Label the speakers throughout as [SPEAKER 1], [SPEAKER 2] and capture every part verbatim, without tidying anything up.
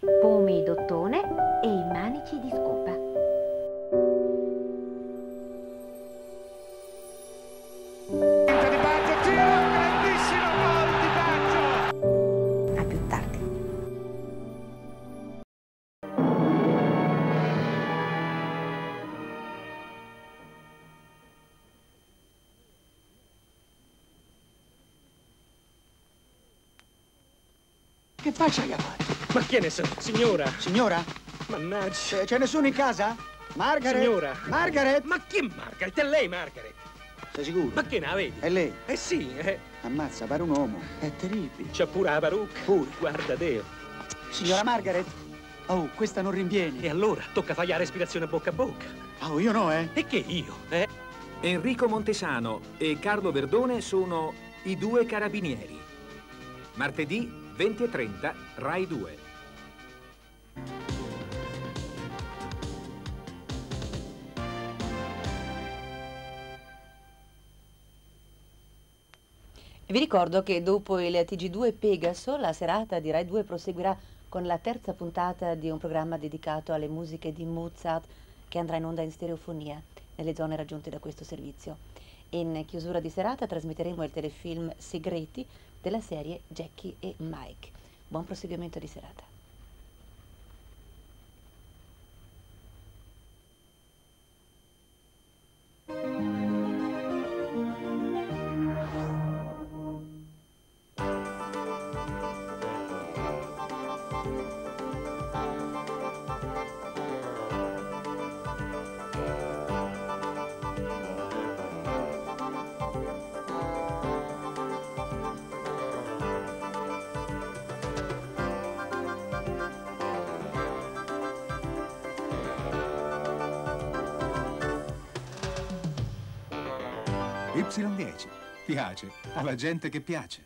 [SPEAKER 1] pomi d'ottone e i manici di scopa.
[SPEAKER 2] Di Baggio, tiro, grandissimo gol di Baggio!
[SPEAKER 1] A più tardi.
[SPEAKER 3] Che faccia hai avanti?
[SPEAKER 4] Ma che ne so, signora?
[SPEAKER 3] Signora?
[SPEAKER 4] Mannaggia.
[SPEAKER 3] C'è nessuno in casa? Margaret?
[SPEAKER 4] Signora?
[SPEAKER 3] Margaret?
[SPEAKER 4] Ma chi Margaret? È lei, Margaret?
[SPEAKER 3] Sei sicuro?
[SPEAKER 4] Ma che ne vedi?
[SPEAKER 3] È lei?
[SPEAKER 4] Eh sì, eh.
[SPEAKER 3] Ammazza, pare un uomo. È terribile.
[SPEAKER 4] C'ha pure la parrucca.
[SPEAKER 3] Pure.
[SPEAKER 4] Guarda Dio.
[SPEAKER 3] Signora Margaret? Oh, questa non rinviene.
[SPEAKER 4] E allora tocca fare la respirazione bocca a bocca.
[SPEAKER 3] Oh, io no, eh?
[SPEAKER 4] E che io, eh?
[SPEAKER 5] Enrico Montesano e Carlo Verdone sono I due carabinieri. Martedì venti e trenta, Rai due.
[SPEAKER 6] Vi ricordo che dopo il T G due Pegaso, la serata di Rai due proseguirà con la terza puntata di un programma dedicato alle musiche di Mozart che andrà in onda in stereofonia nelle zone raggiunte da questo servizio. In chiusura di serata trasmetteremo il telefilm Segreti della serie Jackie e Mike. Buon proseguimento di serata.
[SPEAKER 7] Y dieci. Piace alla gente che piace.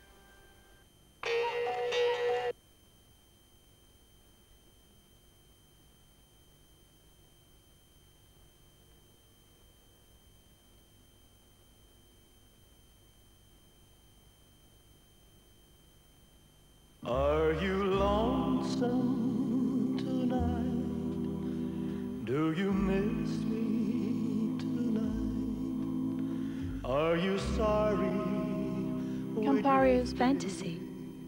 [SPEAKER 8] Are you lonesome tonight? Do you miss me tonight? Are you sorry?
[SPEAKER 9] Campario's fantasy.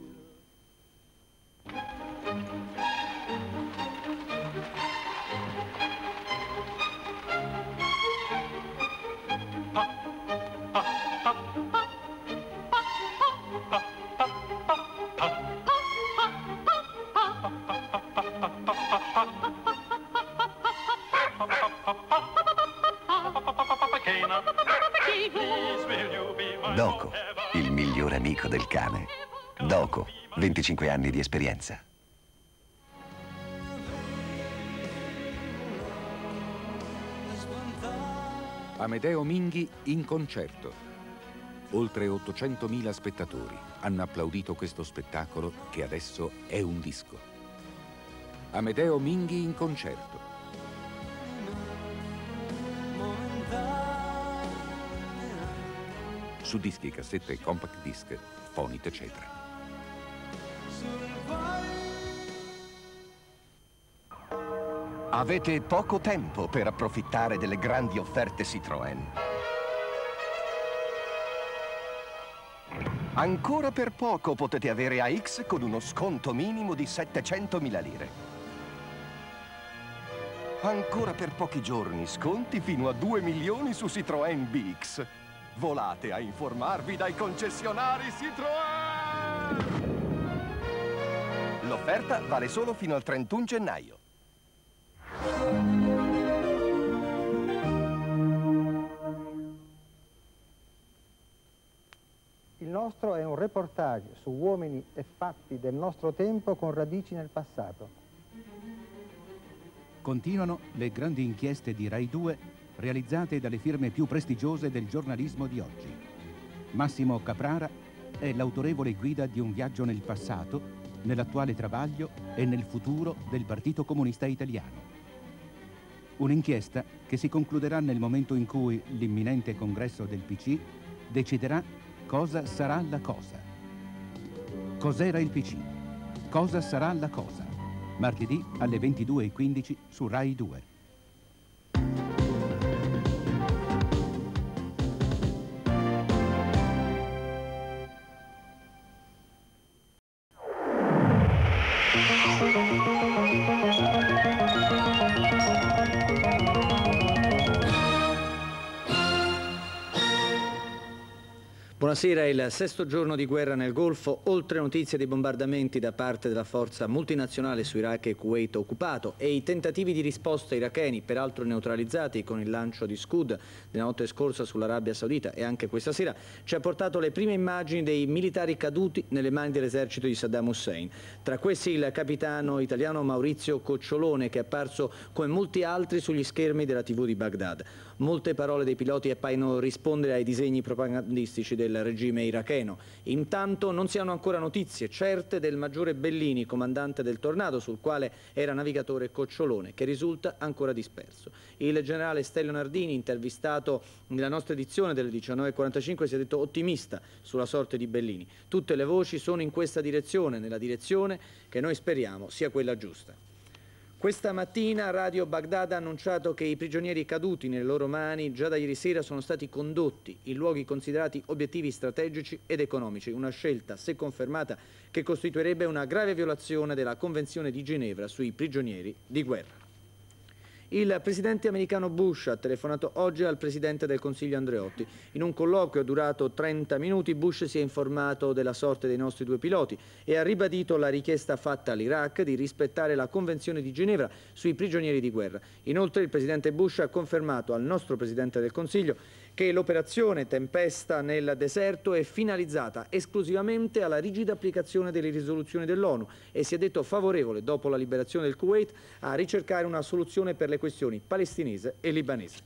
[SPEAKER 10] Doco, il migliore amico del cane. Doco, venticinque anni di esperienza.
[SPEAKER 11] Amedeo Minghi in concerto. Oltre ottocentomila spettatori hanno applaudito questo spettacolo che adesso è un disco. Amedeo Minghi in concerto. Su dischi, cassette e compact disc, Fonit eccetera.
[SPEAKER 10] Avete poco tempo per approfittare delle grandi offerte Citroën. Ancora per poco potete avere A X con uno sconto minimo di settecentomila lire. Ancora per pochi giorni sconti fino a due milioni su Citroën B X. Volate a informarvi dai concessionari Citroën! L'offerta vale solo fino al trentuno gennaio.
[SPEAKER 12] Il nostro è un reportage su uomini e fatti del nostro tempo con radici nel passato.
[SPEAKER 13] Continuano le grandi inchieste di Rai due realizzate dalle firme più prestigiose del giornalismo di oggi. Massimo Caprara è l'autorevole guida di un viaggio nel passato, nell'attuale travaglio e nel futuro del Partito Comunista Italiano. Un'inchiesta che si concluderà nel momento in cui l'imminente congresso del P C deciderà cosa sarà la cosa. Cos'era il P C? Cosa sarà la cosa? martedì alle ventidue e quindici su Rai due.
[SPEAKER 14] Buonasera, è il sesto giorno di guerra nel Golfo, oltre notizie di bombardamenti da parte della forza multinazionale su Iraq e Kuwait occupato e i tentativi di risposta iracheni, peraltro neutralizzati con il lancio di Scud della notte scorsa sull'Arabia Saudita e anche questa sera, ci ha portato le prime immagini dei militari caduti nelle mani dell'esercito di Saddam Hussein. Tra questi il capitano italiano Maurizio Cocciolone, che è apparso come molti altri sugli schermi della tivù di Baghdad. Molte parole dei piloti appaiono rispondere ai disegni propagandistici del regime iracheno. Intanto non si hanno ancora notizie certe del maggiore Bellini, comandante del Tornado, sul quale era navigatore Cocciolone, che risulta ancora disperso. Il generale Stelio Nardini, intervistato nella nostra edizione delle diciannove e quarantacinque, si è detto ottimista sulla sorte di Bellini. Tutte le voci sono in questa direzione, nella direzione che noi speriamo sia quella giusta. Questa mattina Radio Baghdad ha annunciato che i prigionieri caduti nelle loro mani già da ieri sera sono stati condotti in luoghi considerati obiettivi strategici ed economici, una scelta, se confermata, che costituirebbe una grave violazione della Convenzione di Ginevra sui prigionieri di guerra. Il presidente americano Bush ha telefonato oggi al presidente del Consiglio Andreotti. In un colloquio durato trenta minuti Bush si è informato della sorte dei nostri due piloti e ha ribadito la richiesta fatta all'Iraq di rispettare la Convenzione di Ginevra sui prigionieri di guerra. Inoltre il presidente Bush ha confermato al nostro presidente del Consiglio che l'operazione Tempesta nel deserto è finalizzata esclusivamente alla rigida applicazione delle risoluzioni dell'ONU e si è detto favorevole, dopo la liberazione del Kuwait, a ricercare una soluzione per le questioni palestinese e libanese.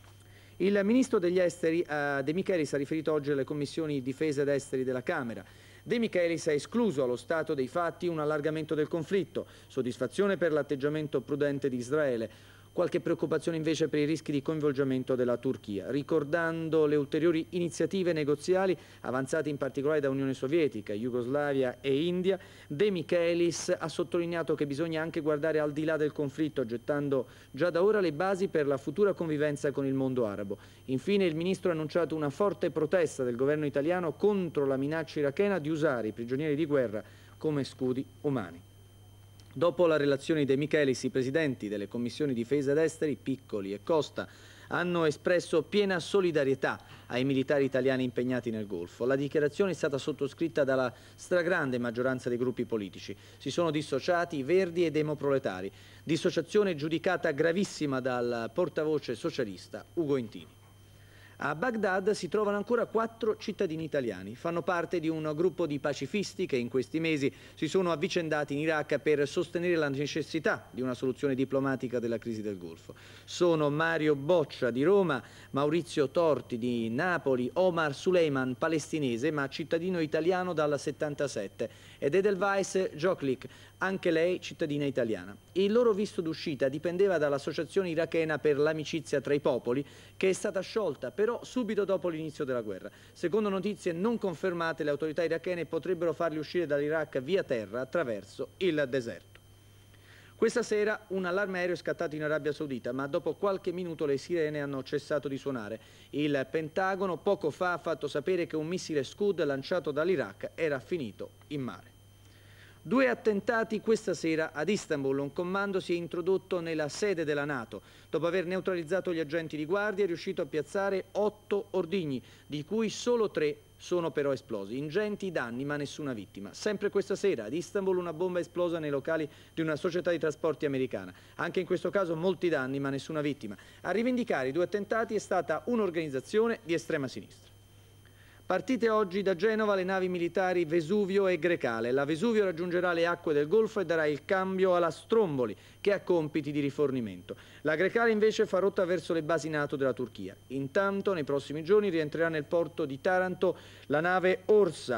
[SPEAKER 14] Il ministro degli esteri uh, De Michelis ha riferito oggi alle commissioni difesa ed esteri della Camera. De Michelis ha escluso allo stato dei fatti un allargamento del conflitto, soddisfazione per l'atteggiamento prudente di Israele, qualche preoccupazione invece per i rischi di coinvolgimento della Turchia, ricordando le ulteriori iniziative negoziali avanzate in particolare da Unione Sovietica, Jugoslavia e India. De Michelis ha sottolineato che bisogna anche guardare al di là del conflitto, gettando già da ora le basi per la futura convivenza con il mondo arabo. Infine il ministro ha annunciato una forte protesta del governo italiano contro la minaccia irachena di usare i prigionieri di guerra come scudi umani. Dopo la relazione di De Michelis, i presidenti delle commissioni difesa ed esteri, Piccoli e Costa, hanno espresso piena solidarietà ai militari italiani impegnati nel Golfo. La dichiarazione è stata sottoscritta dalla stragrande maggioranza dei gruppi politici. Si sono dissociati i Verdi e i Demoproletari, dissociazione giudicata gravissima dal portavoce socialista Ugo Intini. A Baghdad si trovano ancora quattro cittadini italiani. Fanno parte di un gruppo di pacifisti che in questi mesi si sono avvicendati in Iraq per sostenere la necessità di una soluzione diplomatica della crisi del Golfo. Sono Mario Boccia di Roma, Maurizio Torti di Napoli, Omar Suleiman, palestinese ma cittadino italiano dal settantasette, ed Edelweiss Joklik, anche lei cittadina italiana. Il loro visto d'uscita dipendeva dall'Associazione irachena per l'amicizia tra i popoli, che è stata sciolta però subito dopo l'inizio della guerra. Secondo notizie non confermate, le autorità irachene potrebbero farli uscire dall'Iraq via terra attraverso il deserto. Questa sera un allarme aereo è scattato in Arabia Saudita, ma dopo qualche minuto le sirene hanno cessato di suonare. Il Pentagono poco fa ha fatto sapere che un missile Scud lanciato dall'Iraq era finito in mare. Due attentati questa sera ad Istanbul. Un comando si è introdotto nella sede della NATO. Dopo aver neutralizzato gli agenti di guardia è riuscito a piazzare otto ordigni, di cui solo tre sono però esplosi. Ingenti danni ma nessuna vittima. Sempre questa sera ad Istanbul una bomba è esplosa nei locali di una società di trasporti americana. Anche in questo caso molti danni ma nessuna vittima. A rivendicare i due attentati è stata un'organizzazione di estrema sinistra. Partite oggi da Genova le navi militari Vesuvio e Grecale. La Vesuvio raggiungerà le acque del Golfo e darà il cambio alla Stromboli, che ha compiti di rifornimento. La Grecale invece fa rotta verso le basi NATO della Turchia. Intanto, nei prossimi giorni rientrerà nel porto di Taranto la nave Orsa,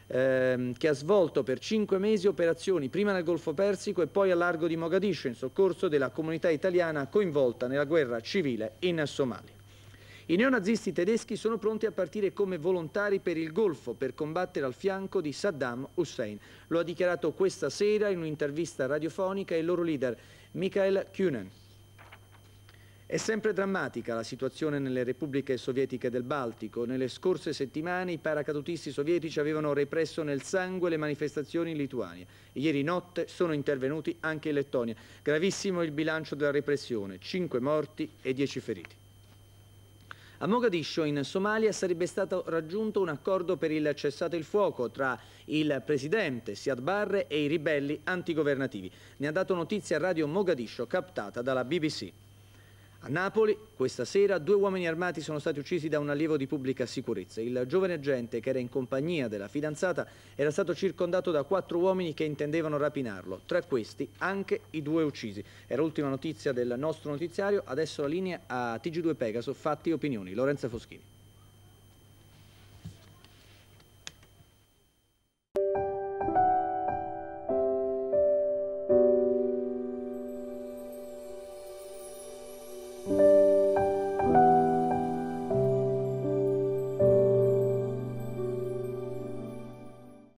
[SPEAKER 14] ehm, che ha svolto per cinque mesi operazioni prima nel Golfo Persico e poi a largo di Mogadiscio in soccorso della comunità italiana coinvolta nella guerra civile in Somalia. I neonazisti tedeschi sono pronti a partire come volontari per il Golfo per combattere al fianco di Saddam Hussein. Lo ha dichiarato questa sera in un'intervista radiofonica il loro leader Mikhail Kühnen. È sempre drammatica la situazione nelle repubbliche sovietiche del Baltico. Nelle scorse settimane i paracadutisti sovietici avevano represso nel sangue le manifestazioni in Lituania. Ieri notte sono intervenuti anche in Lettonia. Gravissimo il bilancio della repressione, cinque morti e dieci feriti. A Mogadiscio, in Somalia, sarebbe stato raggiunto un accordo per il cessate il fuoco tra il presidente Siad Barre e i ribelli antigovernativi. Ne ha dato notizia Radio Mogadiscio, captata dalla B B C. A Napoli, questa sera, due uomini armati sono stati uccisi da un allievo di pubblica sicurezza. Il giovane agente, che era in compagnia della fidanzata, era stato circondato da quattro uomini che intendevano rapinarlo. Tra questi anche i due uccisi. Era l'ultima notizia del nostro notiziario. Adesso la linea a T G due Pegaso, fatti e opinioni. Lorenza Foschini.